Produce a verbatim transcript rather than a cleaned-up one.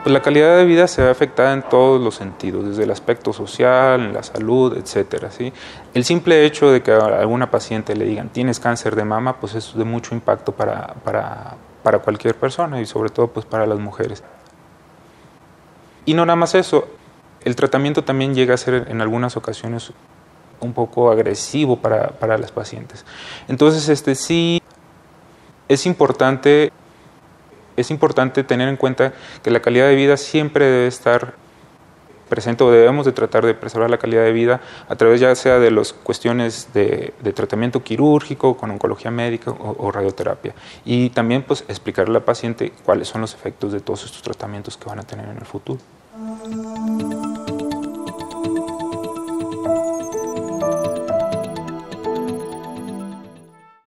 Pues la calidad de vida se ve afectada en todos los sentidos, desde el aspecto social, en la salud, etcétera, ¿sí? El simple hecho de que a alguna paciente le digan tienes cáncer de mama, pues es de mucho impacto para, para, para cualquier persona y sobre todo pues para las mujeres. Y no nada más eso, el tratamiento también llega a ser en algunas ocasiones un poco agresivo para, para las pacientes. Entonces, este, sí es importante... Es importante tener en cuenta que la calidad de vida siempre debe estar presente o debemos de tratar de preservar la calidad de vida a través ya sea de las cuestiones de, de tratamiento quirúrgico, con oncología médica o, o radioterapia. Y también pues explicarle a la paciente cuáles son los efectos de todos estos tratamientos que van a tener en el futuro.